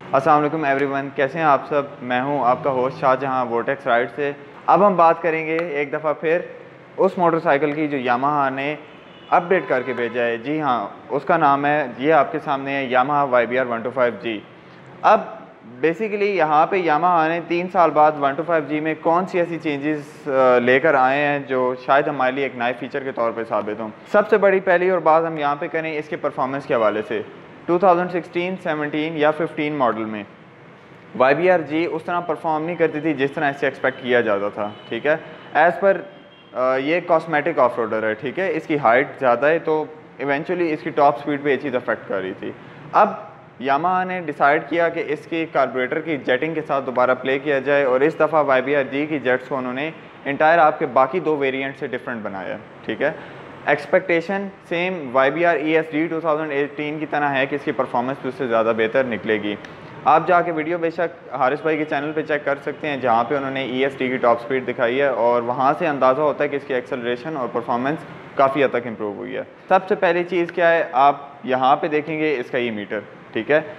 अस्सलाम वालेकुम एवरीवन, कैसे हैं आप सब। मैं हूं आपका होस्ट शाहजहां वोटेक्स राइड से। अब हम बात करेंगे एक दफ़ा फिर उस मोटरसाइकिल की जो यामाहा ने अपडेट करके भेजा है। जी हाँ, उसका नाम है, ये आपके सामने है, यामाहा YBR 125G। अब बेसिकली यहाँ पे यामाहा ने 3 साल बाद 125G में कौन सी ऐसी चेंजेस लेकर आए हैं जो शायद हमारे लिए एक नए फीचर के तौर पे साबित हों। सबसे बड़ी पहली और बात हम यहाँ पे करें इसके परफॉर्मेंस के हवाले से। 2016, 17 या 15 मॉडल में YBR G उस तरह परफॉर्म नहीं करती थी जिस तरह इससे एक्सपेक्ट किया जाता था। ठीक है, एज़ पर ये कॉस्मेटिक ऑफ रोडर है। ठीक है, इसकी हाइट ज़्यादा है तो इवेंचुअली इसकी टॉप स्पीड पे ये चीज़ अफेक्ट कर रही थी। अब यामाहा ने डिसाइड किया कि इसकी कार्बोरेटर की जेटिंग के साथ दोबारा प्ले किया जाए और इस दफ़ा YBR G की जेट्स को उन्होंने इंटायर आपके बाकी 2 वेरिएंट से डिफरेंट बनाया। ठीक है, एक्सपेक्टेशन सेम YBR ESD 2018 की तरह है कि इसकी परफॉर्मेंस उससे ज़्यादा बेहतर निकलेगी। आप जाके वीडियो बेशक हारिस भाई के चैनल पे चेक कर सकते हैं जहाँ पे उन्होंने ESD की टॉप स्पीड दिखाई है और वहाँ से अंदाज़ा होता है कि इसकी एक्सेलरेशन और परफॉर्मेंस काफ़ी हद तक इम्प्रूव हुई है। सबसे पहली चीज़ क्या है, आप यहाँ पे देखेंगे इसका ई मीटर। ठीक है,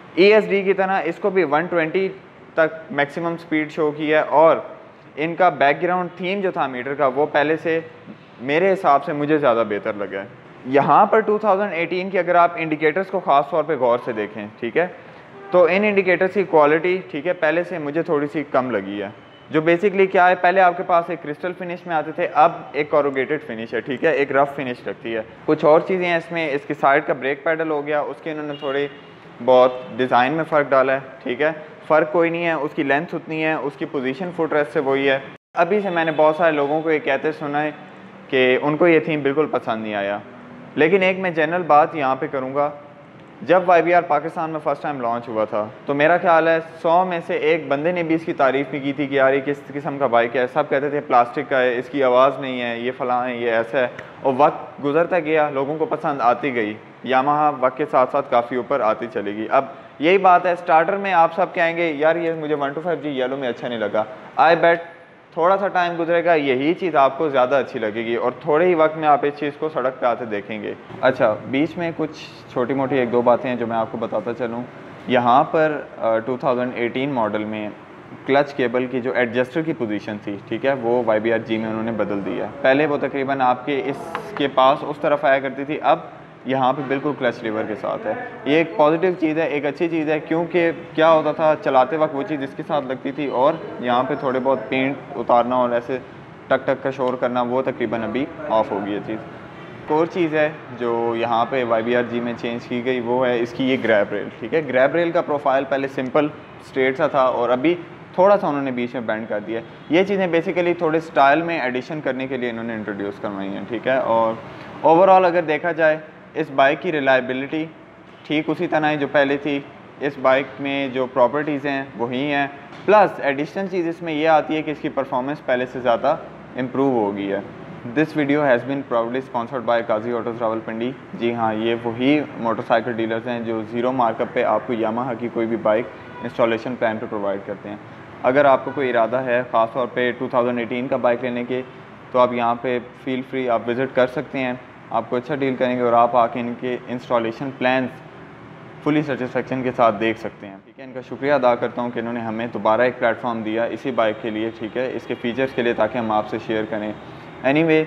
ESD की तरह इसको भी 120 तक मैक्सिमम स्पीड शो की है और इनका बैकग्राउंड थीम जो था मीटर का वो पहले से मेरे हिसाब से मुझे ज़्यादा बेहतर लगा है। यहाँ पर 2018 की अगर आप इंडिकेटर्स को ख़ास तौर पे गौर से देखें, ठीक है, तो इन इंडिकेटर्स की क्वालिटी, ठीक है, पहले से मुझे थोड़ी सी कम लगी है। जो बेसिकली क्या है, पहले आपके पास एक क्रिस्टल फिनिश में आते थे, अब एक कोरुगेटेड फिनिश है। ठीक है, एक रफ फिनिश लगती है। कुछ और चीज़ें हैं इसमें, इसकी साइड का ब्रेक पैडल हो गया, उसके इन्होंने थोड़ी बहुत डिज़ाइन में फ़र्क डाला है। ठीक है, फ़र्क कोई नहीं है, उसकी लेंथ उतनी है, उसकी पोजीशन फुट रेस्ट से वही है। अभी से मैंने बहुत सारे लोगों को ये कहते सुना है कि उनको ये थीम बिल्कुल पसंद नहीं आया, लेकिन एक मैं जनरल बात यहाँ पे करूँगा। जब YBR पाकिस्तान में फ़र्स्ट टाइम लॉन्च हुआ था तो मेरा ख्याल है 100 में से एक बंदे ने भी इसकी तारीफ़ नहीं की थी कि यार ये किस किस्म का बाइक है। सब कहते थे प्लास्टिक का है, इसकी आवाज़ नहीं है, ये फ़लाँ है, ये ऐसा है। और वक्त गुजरता गया, लोगों को पसंद आती गई। यामाहा वक्त के साथ साथ काफ़ी ऊपर आती चलेगी। अब यही बात है, स्टार्टर में आप सब कहेंगे यार ये मुझे 125G येलो में अच्छा नहीं लगा। आई बेट थोड़ा सा टाइम गुजरेगा, यही चीज़ आपको ज़्यादा अच्छी लगेगी और थोड़े ही वक्त में आप इस चीज़ को सड़क पे आते देखेंगे। अच्छा, बीच में कुछ छोटी मोटी 1-2 बातें हैं जो मैं आपको बताता चलूँ। यहाँ पर 2018 मॉडल में क्लच केबल की जो एडजस्टर की पोजीशन थी, ठीक है, वो YBR G में उन्होंने बदल दिया। पहले वो तकरीबन आपके इसके पास उस तरफ आया करती थी, अब यहाँ पे बिल्कुल क्लच लीवर के साथ है। ये एक पॉजिटिव चीज़ है, एक अच्छी चीज़ है, क्योंकि क्या होता था चलाते वक्त वो चीज़ इसके साथ लगती थी और यहाँ पे थोड़े बहुत पेंट उतारना और ऐसे टक टक का शोर करना, वो तकरीबन अभी ऑफ हो गई है चीज़। एक और चीज़ है जो यहाँ पे YBR G में चेंज की गई, वो है इसकी ये ग्रैब रेल। ठीक है, ग्रैब रेल का प्रोफाइल पहले सिंपल स्ट्रेट सा था और अभी थोड़ा सा उन्होंने बीच में बेंड कर दिया। ये चीज़ें बेसिकली थोड़े स्टाइल में एडिशन करने के लिए इन्होंने इंट्रोड्यूस करवाई हैं। ठीक है, और ओवरऑल अगर देखा जाए इस बाइक की रिलायबिलिटी ठीक उसी तरह है जो पहले थी। इस बाइक में जो प्रॉपर्टीज़ हैं वही हैं, प्लस एडिशनल चीज़ इसमें यह आती है कि इसकी परफॉर्मेंस पहले से ज़्यादा इम्प्रूव हो गई है। This video has been proudly sponsored by Kazi autos Rawalpindi. जी हाँ, ये वही मोटरसाइकिल डीलर्स हैं जो ज़ीरो मार्कअप पे आपको यामाहा की कोई भी बाइक इंस्टॉलेशन प्लान पे प्रोवाइड करते हैं। अगर आपको कोई इरादा है ख़ास तौर पे 2018 का बाइक लेने के, तो आप यहाँ पे फील फ्री आप विज़िट कर सकते हैं, आपको अच्छा डील करेंगे और आप आके इनके इंस्टॉलेशन प्लान्स फुली सेटिस्फेक्शन के साथ देख सकते हैं। ठीक है, इनका शुक्रिया अदा करता हूँ कि इन्होंने हमें दोबारा एक प्लेटफॉर्म दिया इसी बाइक के लिए, ठीक है, इसके फ़ीचर्स के लिए, ताकि हम आपसे शेयर करें। एनीवे,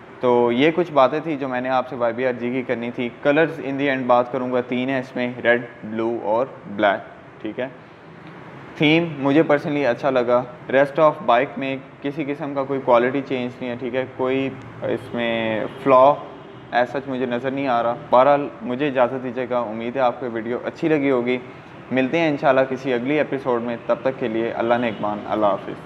तो ये कुछ बातें थी जो मैंने आपसे YBR G की करनी थी। कलर्स इन दी एंड बात करूँगा, 3 है इसमें, रेड, ब्लू और ब्लैक। ठीक है, थीम मुझे पर्सनली अच्छा लगा। रेस्ट ऑफ बाइक में किसी किस्म का कोई क्वालिटी चेंज नहीं है। ठीक है, कोई इसमें फ्लॉ ऐसा मुझे नज़र नहीं आ रहा। बहरहाल मुझे इजाज़त दीजिएगा, उम्मीद है आपको वीडियो अच्छी लगी होगी। मिलते हैं इंशाल्लाह किसी अगली एपिसोड में, तब तक के लिए अल्लाह ने इकबान, अल्लाह हाफ़िज़।